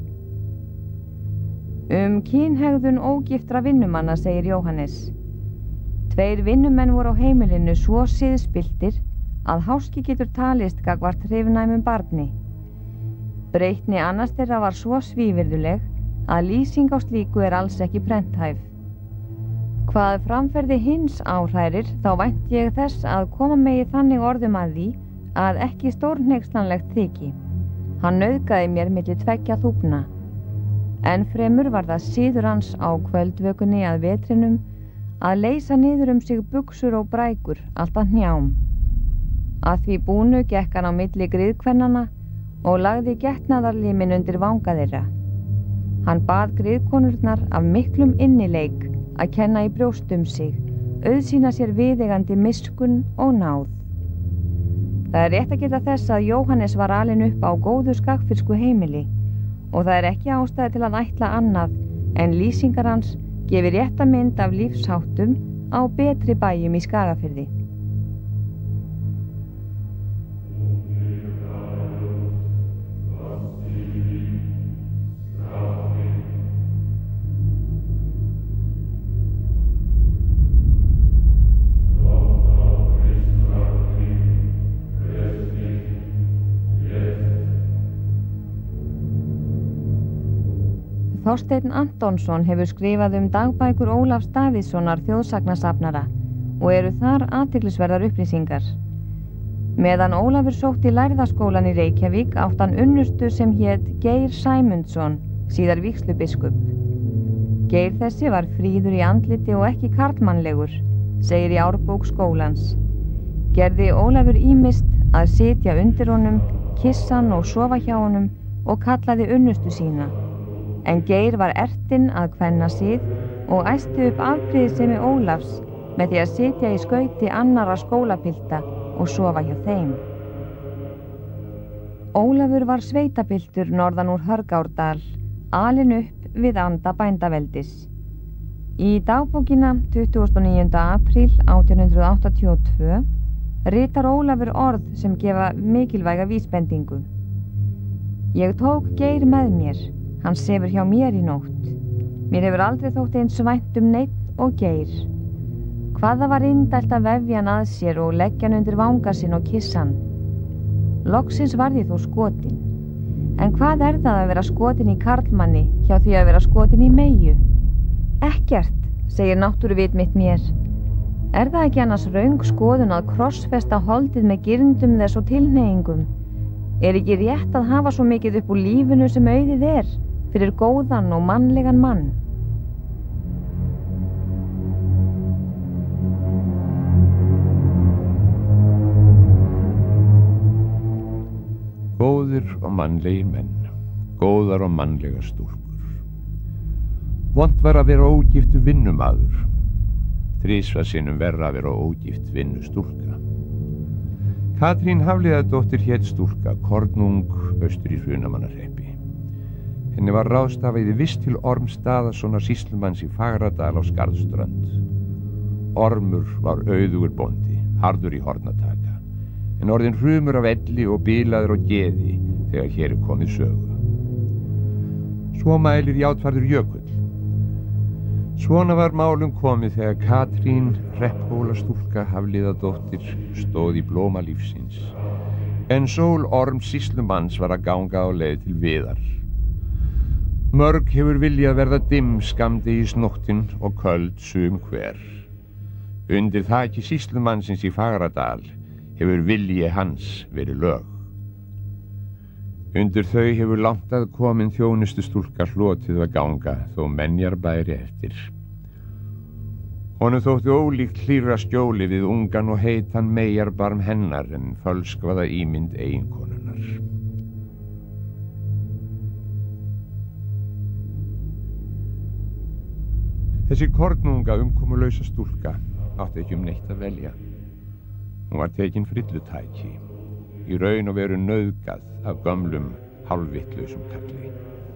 Speaker 3: Kynhegðun ógiftra vinnumanna, segir Jóhannes. 2 vinnumenn voru á heimilinu svo siðspilltir að háski getur talist gagnvart hrifnæmum barni. Breytni annars þeirra var svo svívirðuleg að lýsing á slíku alls ekki prenthæf. Hvað framferði hins áhrærir, þá vænt ég þess að koma megi þannig orðum að því að ekki stórhneykslanlegt þyki. Hann nauðgaði mér milli 2 þúfna. Enn fremur var það síður hans á kvöldvökunni að vetrinum að leysa niður sig buxur og brækur, alltaf hnjám. Að því búnu gekk hann á milli griðkvennana og lagði getnaðarlimin undir vanga þeirra. Hann bað griðkonurnar af miklum innileik að kenna í brjóstum sig, auðsýna sér viðeigandi miskunn og náð. Það rétt að geta þess að Jóhannes var alinn upp á góðu skagfirsku heimili og það ekki ástæði til að ætla annað en lýsingar hans gefi rétta mynd af lífsháttum á betri bæjum í Skagafirði. Þorsteinn Antonsson hefur skrifað dagbækur Ólafs Davíðssonar þjóðsagnasafnara og eru þar athyglisverðar upplýsingar. Meðan Ólafur sótti lærðaskólan í Reykjavík átt hann unnustu sem hét Geir Sæmundsson, síðar vígslubiskup. Geir þessi var fríður í andliti og ekki karlmannlegur, segir í árbók skólans. Gerði Ólafur ýmist að sitja undir honum, kissa hann og sofa hjá honum og kallaði unnustu sína. En Geir var ertinn að kvenna síð og æsti upp afbrýðisemi Ólafs með því að sitja í skauti annarra skólapilta og sofa hjá þeim. Ólafur var sveitapiltur norðan úr Hörgárdal, alinn upp við anda bændaveldis. Í dagbókina 29. apríl 1882 ritar Ólafur orð sem gefa mikilvæga vísbendingu. Ég tók Geir með mér, hann sefur hjá mér í nótt. Mér hefur aldrei þótt eins vænt neinn og Geir. Hvað það var indælt að vefja hann að sér og leggja hann undir vanga sinn og kissa hann. Loksins varð ég þó skotin. En hvað er það að vera skotin í karlmanni hjá því að vera skotin í meyju? Ekkert, segir náttúruvit mitt mér. Er það ekki annars röng skoðun að krossfesta holdið með girndum þess og tilhneigingum? Er ekki rétt að hafa svo mikið upp úr lífinu sem auðið er fyrir góðan og mannlegan mann?
Speaker 2: Góðir og mannlegir menn, góðar og mannlegar stúlkur. Vont var að vera ógiftu vinnumaður, þrisvar sinnum verra að vera ógift vinnustúlka. Katrín Hafliðadóttir hét stúlka, kornung, austur í Hrunamannahreppi. Henni var ráðstafað í vist til Orms Daðasonar sýslumanns í Fagradal á Skarðströnd. Ormur var auðugur bóndi, harður í hornataka, en orðinn hrumur af elli og bilaður og geði þegar hér er komið sögu. Svo mælir Játvarður Jökull. Svona var málum komið þegar Katrín Hrepphólastúlka Hafliðadóttir stóð í blóma lífsins, en sól Orms sýslumanns var að ganga á leið til Viðar. Mörg hefur viljað verða dimm skammdegisnóttin og köld sum hver. Undir þaki sýslumannsins í Fagradal hefur vilji hans verið lög. Undir þau hefur langt að komin þjónustustúlka hlotið að ganga þó menjar bæri eftir. Honum þótti ólíkt hlýra skjóli við ungan og heitan meyjarbarm hennar en fölskvaða ímynd eiginkonunnar. Þessi kornunga umkomulausa stúlka átti ekki neitt að velja. Hún var tekin frillutæki, í raun og veru nauðgað af gömlum, hálfvittlausum kalli.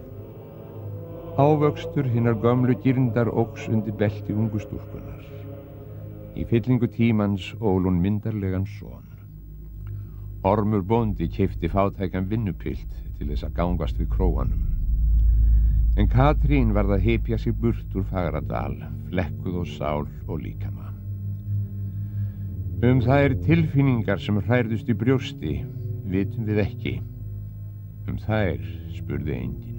Speaker 2: Ávöxtur hinnar gömlu girndar óx undir belti ungu stúlkunar. Í fyllingu tímans ól hún myndarlegan son. Ormur bóndi keypti fátækan vinnupilt til þess að gangast við króanum. En Katrín varð að hypja sig burt úr Fagradal, flekkuð og sál og líkama. Það tilfinningar sem hrærðust í brjósti, vitum við ekki. Þær spurði enginn.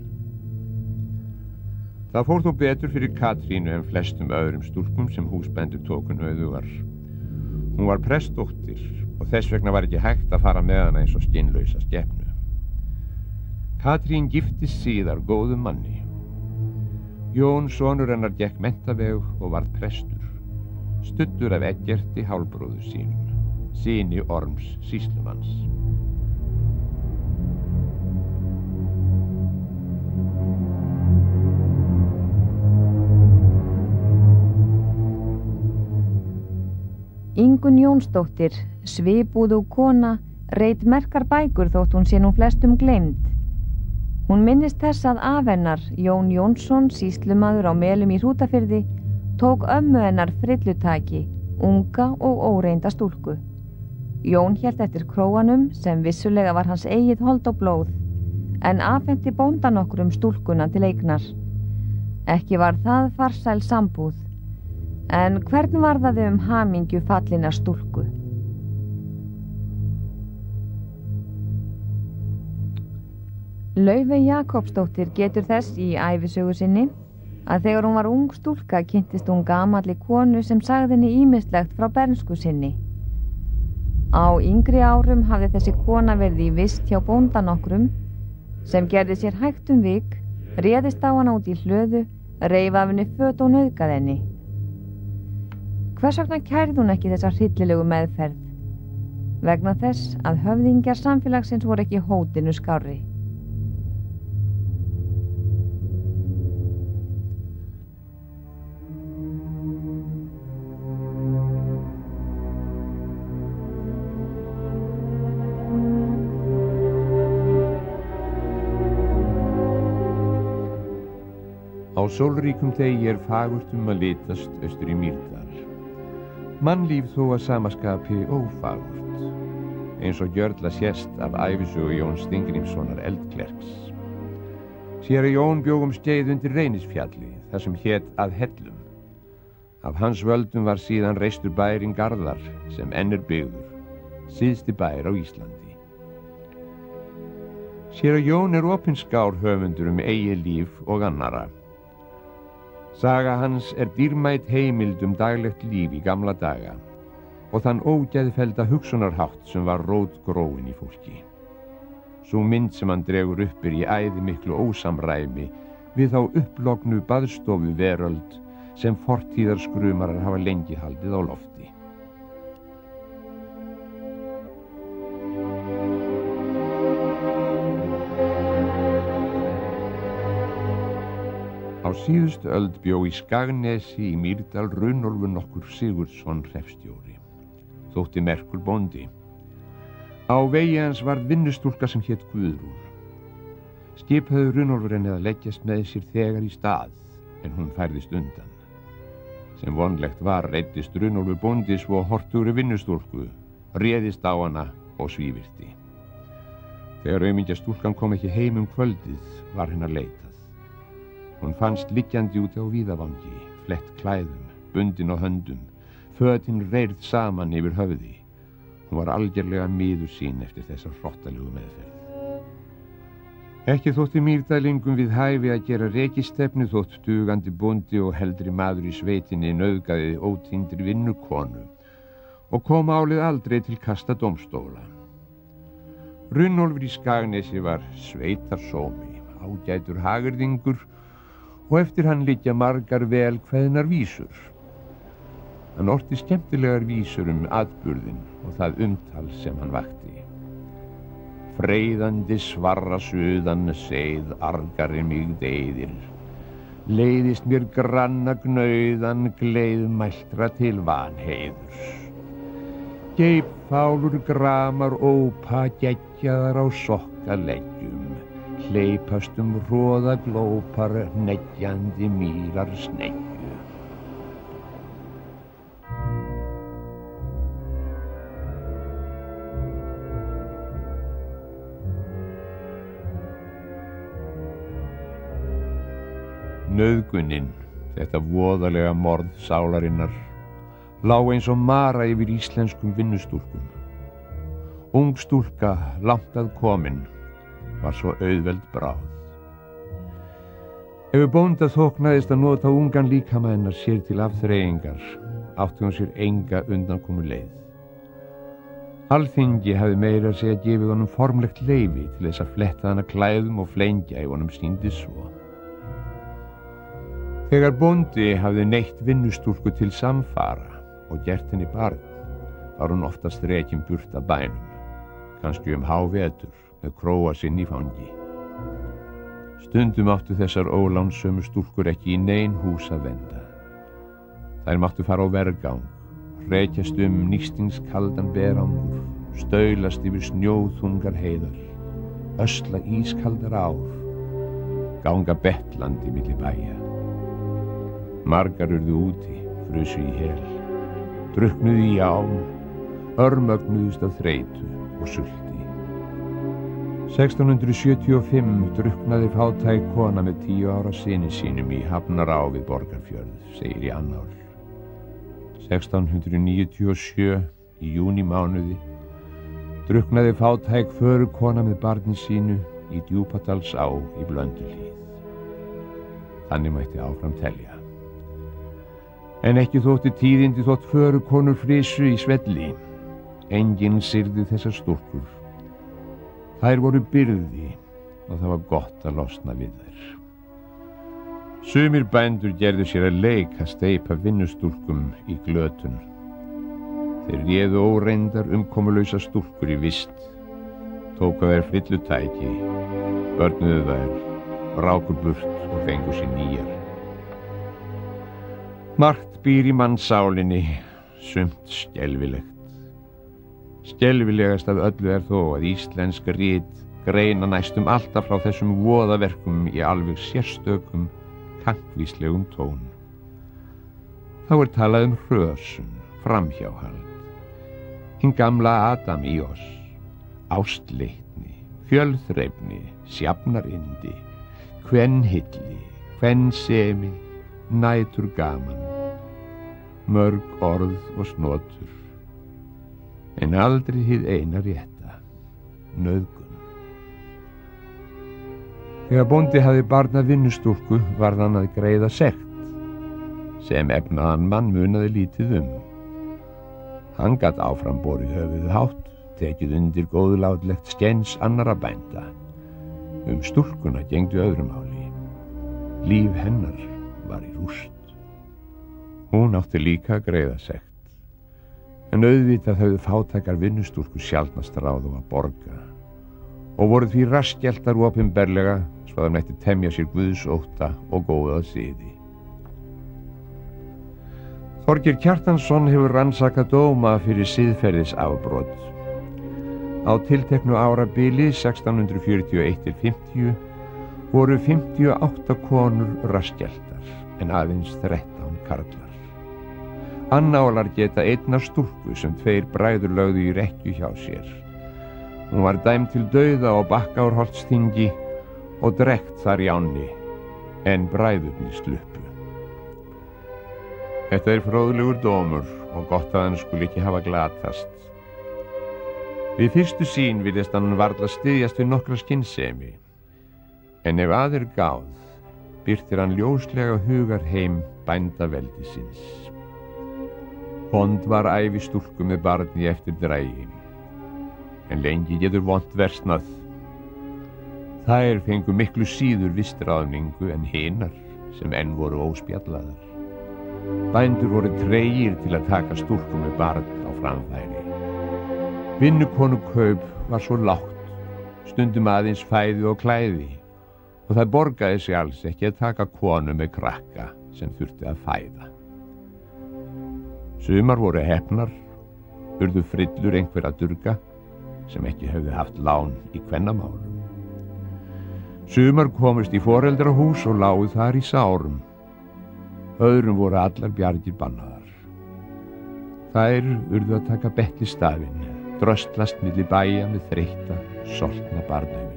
Speaker 2: Það fór þó betur fyrir Katrínu en flestum öðrum stúlkum sem húsbændur tóku nauðugar. Hún var prestdóttir og þess vegna var ekki hægt að fara með hana eins og skinnlausa skepnu. Katrín giftist síðar góðum manni. Jón sonur hennar gekk menntaveg og varð prestur, studdur af Eggerti hálfbróður sínum, syni Orms sýslumanns.
Speaker 3: Ingunn Jónsdóttir, svipúðu kona, reit merkar bækur þótt hún sé nú flestum gleymd. Hún minnist þess að af hennar, Jón Jónsson, sýslumaður á Melum í Hrútafirði, tók ömmu hennar frillutaki, unga og óreinda stúlku. Jón hélt eftir króanum sem vissulega var hans eigið hold og blóð, en afhenti bóndan okkur stúlkuna til eignar. Ekki var það farsæl sambúð, en hvern var það hamingju fallina stúlku? Laufey Jakobsdóttir getur þess í ævisögu sinni að þegar hún var ung stúlka kynntist hún gamalli konu sem sagði henni ýmislegt frá bernsku sinni. Á yngri árum hafði þessi kona verið í vist hjá bónda nokkrum sem gerði sér hægt vik, réðist á hana út í hlöðu, reif af henni föt og nauðgaði henni. Hvers vegna kærði hún ekki þessa hryllilegu meðferð? Vegna þess að höfðingjar samfélagsins voru ekki hótinu skárri.
Speaker 2: Á sólríkum degi fagurt að litast austur í Mýrdal. Mannlíf þó að samaskapi ófagurt, eins og gjörla sést af ævisögu Jóns Steingrímssonar eldklerks. Séra Jón bjó skeið undir Reynisfjalli, þar sem hét að Hellum. Af hans völdum var síðan reistur bærinn Garðar, sem enn byggður, síðsti bær á Íslandi. Séra Jón opinskár höfundur eigið líf og annara. Saga hans dýrmæt heimild daglegt líf í gamla daga og þann ógeðfellda hugsunarhátt sem var rótgróin í fólki. Sú mynd sem hann dregur upp í æði miklu ósamræmi við þá upplognu baðstofu veröld sem fortíðarskrumarar hafa lengi haldið á lofti. Á síðustu öld bjó í Skagnesi í Mýrdal Runólfur nokkur Sigurðsson hreppstjóri. Þótti merkur bóndi. Á vegi hans varð vinnustúlka sem hét Guðrún. Skipaði Runólfur henni að leggjast með sér þegar í stað, en hún færðist undan. Sem vonlegt var reiddist Runólfur bóndi svo hortugri vinnustúlku, réðist á hana og svívirti. Þegar aumingjastúlkan kom ekki heim kvöldið var hennar leitað. Hún fannst liggjandi úti á víðavangi, flett klæðum, bundin á höndum, fötin reyrð saman yfir höfði. Hún var algerlega miður sín eftir þessa hrottalegu meðferð. Ekki þótti Mýrdalingum við hæfi að gera rekistefnu þótt dugandi bóndi og heldri maður í sveitinni nauðgaði ótýndri vinnukonu og kom álið aldrei til kasta dómstóla. Runólfur í Skagnesi var sveitarsómi, ágætur hagyrðingur og eftir hann liggja margar vel kveðnar vísur. Hann orti skemmtilegar vísur atburðinn og það umtal sem hann vakti. Freyðandi svarra suðan seið argari mig deyðir. Leiðist mér granna gnauðan gleið mæltra til vanheiðurs. Geipfálur gramar ópa geggjaðar á sokka leggjum. Hleypast hroða glópar hneggjandi mýrar sneggju. Nauðgunin, þetta voðalega morð sálarinnar, lá eins og mara yfir íslenskum vinnustúlkum. Ung stúlka, langt að komin, var svo auðveld bráð. Ef bónda þóknaðist að nota ungan líkama hennar sér til afþreyingar, átti hún sér enga undankomu leið. Alþingi hafði meira að segja gefið honum formlegt leyfi til þess að fletta hana klæðum og flengja ef honum sýndist svo. Þegar bóndi hafði neytt vinnustúlku til samfara og gert henni barn, var hún oftast rekin burt af bænum, kannski hávetur, með króa sinn í fangi. Stundum áttu þessar ólánsömu stúlkur ekki í nein hús að venda. Þær máttu fara á vergang, rekjast nístingskaldan berangur, staulast yfir snjóþungar heiðar, ösla ískaldar ár, ganga bettlandi milli bæja. Margar urðu úti, frusu í hel, drukknuðu í ám, örmögnuðust af þreytu og sulti. 1675 drukknaði fátæk kona með 10 ára syni sínum í Hafnará við Borgarfjörð, segir í annál. 1697 í júnímánuði drukknaði fátæk förukona með barni sínu í Djúpadalsá í Blönduhlíð. Þannig mætti áfram telja. En ekki þótti tíðindi þótt förukonur frysu í svelli. Enginn syrði þessar stúlkur. Þær voru byrði og það var gott að losna við þær. Sumir bændur gerðu sér að leik að steypa vinnustúlkum í glötun. Þeir réðu óreyndar umkomulausa stúlkur í vist, tóku þær fyllutæki, börnuðu þær, ráku burt og fengu sér nýjar. Margt býr í mannsálinni, sumt skelfilegt. Skelfilegast af öllu þó að íslensk rit greina næstum alltaf frá þessum voðaverkum í alveg sérstökum, kankvíslegum tón. Þá talað hrösun, framhjáhald, hinn gamla Adam í oss, ástleitni, fjölþreifni, sjafnarindi, kvenhylli, kvensemi, nætur gaman, mörg orð og snotur, en aldrei hið eina rétta, nauðgun. Þegar bóndi hafði barnað vinnustúlku varð hann að greiða sekt, sem efnaðan mann munaði lítið Hann gat áfram borið höfuð hátt, tekið undir góðlátlegt skens annara bænda. Stúlkuna gegndi öðru máli. Líf hennar var í rúst. Hún átti líka að greiða sekt. En auðvitað höfðu fátækar vinnustúlkur sjaldnast ráð á að borga og voru því raskjeltar opinberlega svo að það mætti temja sér guðsótta og góða siði. Þorgeir Kjartansson hefur rannsakað dóma fyrir siðferðisafbrot. Á tilteknu árabili 1641-50 voru 58 konur raskjeltar en aðeins 13 karlar. Annálar geta einna stúlku sem 2 bræður lögðu í rekkju hjá sér. Hún var dæmd til dauða á Bakkárholtsþingi og drekkt þar í ánni, en bræðurnir sluppu. Þetta fróðlegur dómur og gott að hann skuli ekki hafa glatast. Við fyrstu sýn virðist hann varla styðjast við nokkra skynsemi, en ef að gáð, birtir hann ljóslega hugarheim bændaveldisins. Vond var ævi stúlku með barni eftir drægi, en lengi getur vont versnað. Þær fengu miklu síður vistráðningu en hinar sem enn voru óspjallaðar. Bændur voru tregir til að taka stúlku með barn á framfæri. Vinnukonukaup var svo lágt, stundum aðeins fæði og klæði, og það borgaði sig alls ekki að taka konu með krakka sem þurfti að fæða. Sumar voru heppnar, urðu frillur einhverja durga sem ekki höfðu haft lán í kvennamálum. Sumar komust í foreldrahús og lágu þar í sárum. Öðrum voru allar bjargir bannaðar. Þær urðu að taka betlistafinn, dröstlast milli bæja með þreytta, soltna barnaumingja.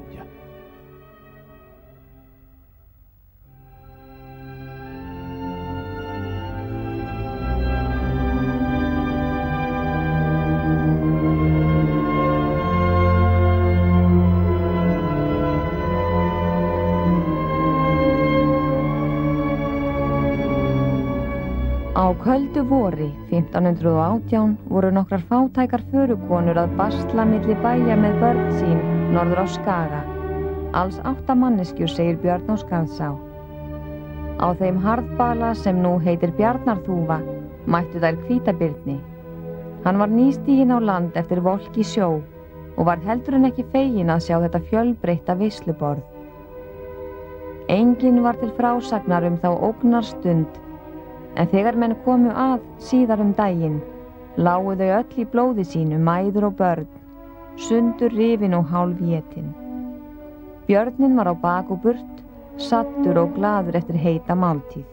Speaker 3: Á köldu vori 1518 voru nokkrar fátækar förukonur að basla milli bæja með börn sín norður á Skaga. Alls 8 manneskjur, segir Björn á Skarðsá. Á þeim harðbala sem nú heitir Bjarnarþúfa mættu þær Hvítabirni. Hann var nýstiginn á land eftir volk í sjó og var heldur en ekki feginn að sjá þetta fjölbreytta veisluborð. Enginn var til frásagnar þá ógnarstund, en þegar menn komu að síðar daginn, lágu þau öll í blóði sínu, mæður og börn, sundur rifin og hálfétin. Björnin var á bak og burt, saddur og glaður eftir heita máltíð.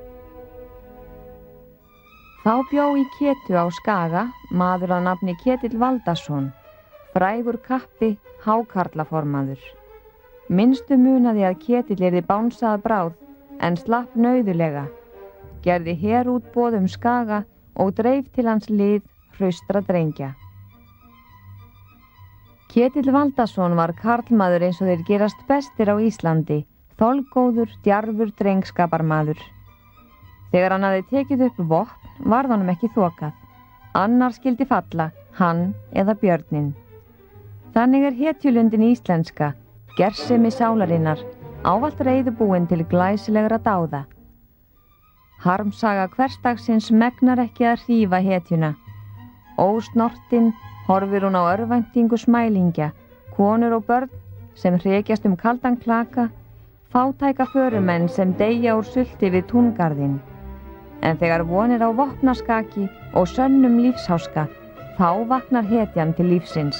Speaker 3: Þá bjó í Ketu á Skaga maður að nafni Ketill Valdason, frægur kappi, hákarlaformaður. Minnstu munaði að Ketill yrði bánsaða bráð, en slapp nauðulega, gerði herútboð Skaga og dreif til hans lið hraustra drengja. Ketill Valdason var karlmaður eins og þeir gerast bestir á Íslandi, þolgóður, djarfur drengskaparmaður. Þegar hann hafði tekið upp vopn varð honum ekki þokað. Annar skildi falla, hann eða björnin. Þannig hetjulundin íslenska, gersemi sálarinnar, ávallt reiðubúin til glæsilegra dáða. Harmsaga hversdagsins megnar ekki að hrífa hetjuna. Ósnortin horfir hún á örvæntingu smælingja, konur og börn sem hrekjast kaldan klaka, fátæka förumenn sem deyja úr sulti við túngarðinn. En þegar vonir á vopnaskaki og sönnum lífsháska, þá vaknar hetjan til lífsins.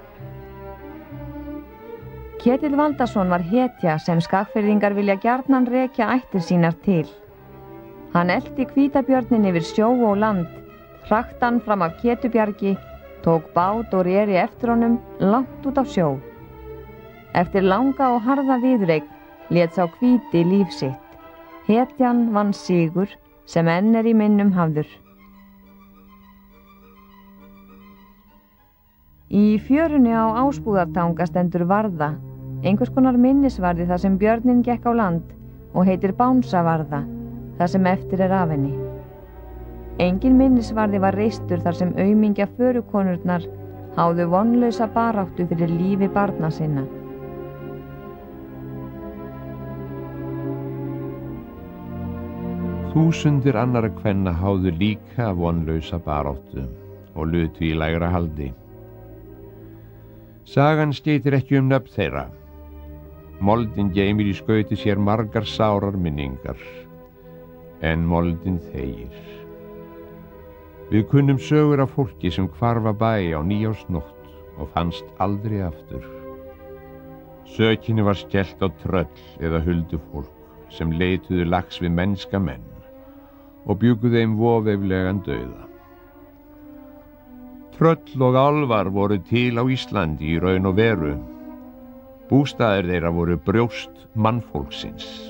Speaker 3: Ketill Valdason var hetja sem Skagfirðingar vilja gjarnan rekja ættir sínar til. Hann elti hvítabjörnin yfir sjó og land, hrakti hann fram af Ketubjargi, tók bát og reri eftir honum langt út á sjó. Eftir langa og harða viðureign lét sá hvíti líf sitt. Hetjan vann sigur sem enn í minnum hafður. Í fjörunni á Ásbúðartanga stendur varða, einhvers konar minnisvarði þar sem björnin gekk á land og heitir Bánsavarða, þar sem eftir af henni. Engin minnisvarði var reistur þar sem aumingja förukonurnar háðu vonlausa baráttu fyrir lífi barna sinna.
Speaker 2: Þúsundir annarra kvenna háðu líka vonlausa baráttu og lutu í lægra haldi. Sagan skeytir ekki nöfn þeirra. Moldin geymir í skauti sér margar sárar minningar, en moldin þegir. Við kunnum sögur af fólki sem hvarf af bæ á nýjársnótt og fannst aldrei aftur. Sökinni var skellt á tröll eða huldufólk sem leituðu lags við mennska menn og bjuggu þeim voveiflegan dauða. Tröll og álfar voru til á Íslandi í raun og veru. Bústaðir þeirra voru brjóst mannfólksins.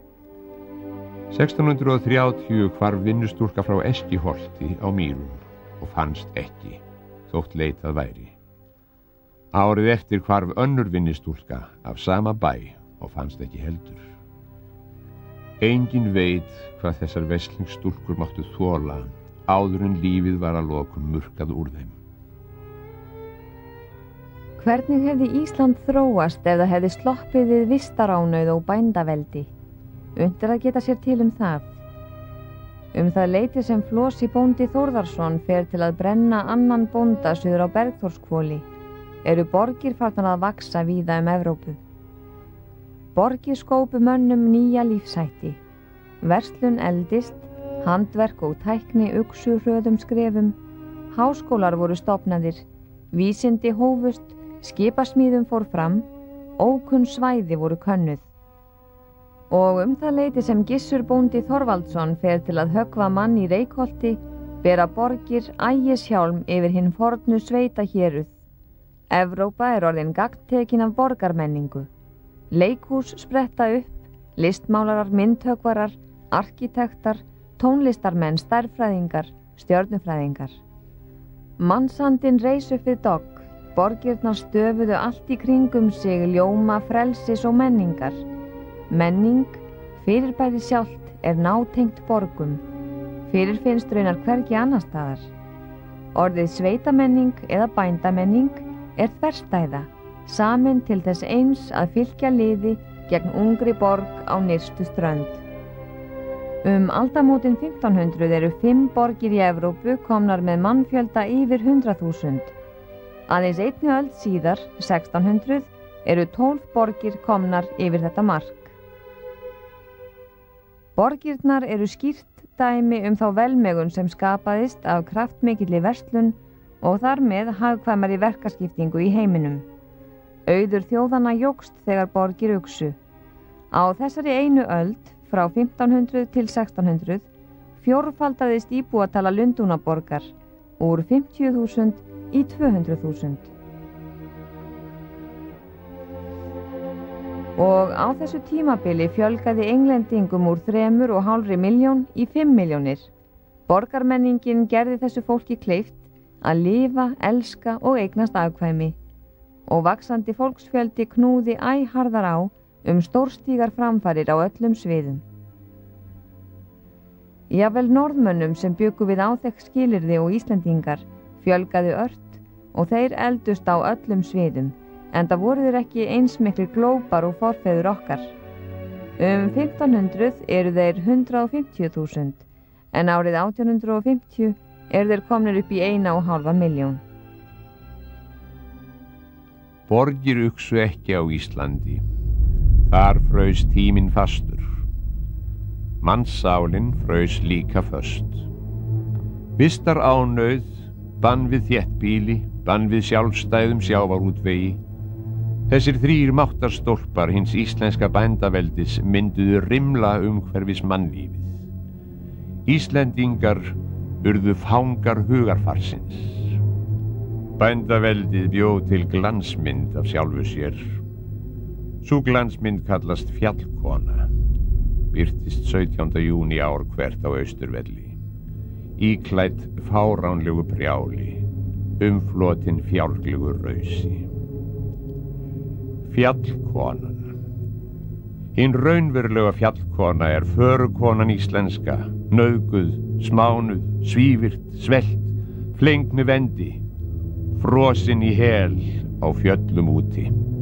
Speaker 2: 1630 hvarf vinnustúlka frá Eskiholti á Mýrum og fannst ekki, þótt leitað væri. Árið eftir hvarf önnur vinnustúlka af sama bæ og fannst ekki heldur. Enginn veit hvað þessar veslingstúlkur máttu þola áður en lífið var að lokum murkað úr þeim.
Speaker 3: Hvernig hefði Ísland þróast ef það hefði sloppið við vistaránauð og bændaveldi? Undir að geta sér til það. Það leyti sem Flosi bóndi Þórðarson fer til að brenna annan bónda suður á Bergþórshvoli, eru borgir farnar að vaxa víða Evrópu. Borgir skópu mönnum nýja lífshætti. Verslun eldist, handverk og tækni uxu hröðum skrefum, háskólar voru stofnaðir, vísindi hófust, skipasmíðum fór fram, ókunn svæði voru könnuð. Og það leyti sem Gissur bóndi Þorvaldsson fer til að höggva mann í Reykholti, bera borgir ægishjálm yfir hinn fornu sveitahéruð. Evrópa orðin gagntekin af borgarmenningu. Leikhús spretta upp, listmálarar, myndhöggvarar, arkitektar, tónlistarmenn, stærðfræðingar, stjörnufræðingar. Mannsandinn reis upp við dogg, borgirnar stöfuðu allt í kringum sig ljóma frelsis og menningar. Menning, fyrirbæri sjálft, nátengt borgum. Fyrirfinnst raunar hvergi annar staðar. Orðið sveitamenning eða bændamenning þverstæða, samin til þess eins að fylgja liði gegn ungri borg á nyrstu strönd. Aldamótin 1500 eru 5 borgir í Evrópu komnar með mannfjölda yfir 100.000. Aðeins einni öld síðar, 1600, eru 12 borgir komnar yfir þetta mark. Borgirnar eru skýrt dæmi þá velmegun sem skapaðist af kraftmikilli verslun og þar með hagkvæmari verkaskiptingu í heiminum. Auður þjóðanna jókst þegar borgir uxu. Á þessari einu öld, frá 1500 til 1600, fjórfaldaðist íbúatala Lundúnaborgar úr 50.000 í 200.000. Og á þessu tímabili fjölgaði englendingum úr 3,5 milljón í 5 milljónir. Borgarmenningin gerði þessu fólki kleift að lifa, elska og eignast afkvæmi. og vaxandi fólksfjöldi knúði æharðar á stórstígar framfarir á öllum sviðum. Jafnvel norðmönnum sem bjuggu við áþekk skilyrði og Íslendingar fjölgaði ört og þeir eldust á öllum sviðum, enda voru þeir ekki eins miklir glópar og forfeður okkar. 1500 eru þeir 150.000, en árið 1850 eru þeir komnir upp í 1,5 milljón.
Speaker 2: Borgir uxu ekki á Íslandi. Þar fraus tíminn fastur. Mannssálin fraus líka föst. Vistar ánauð, bann við þéttbýli, bann við sjálfstæðum sjávarútvegi. Þessir 3 máttarstólpar hins íslenska bændaveldis mynduðu rimla umhverfis mannlífið. Íslendingar urðu fangar hugarfarsins. Bændaveldið bjó til glansmynd af sjálfu sér. Sú glansmynd kallast Fjallkona, birtist 17. júní ár hvert á Austurvelli, íklædd fáránlegu prjáli, umflotin fjálglegu rausi. Fjallkonan. Hinn raunverulega fjallkona er förukonan íslenska, nauðguð, smánuð, svívirt, svelt, flengd með vendi, frosin í hel á fjöllum úti.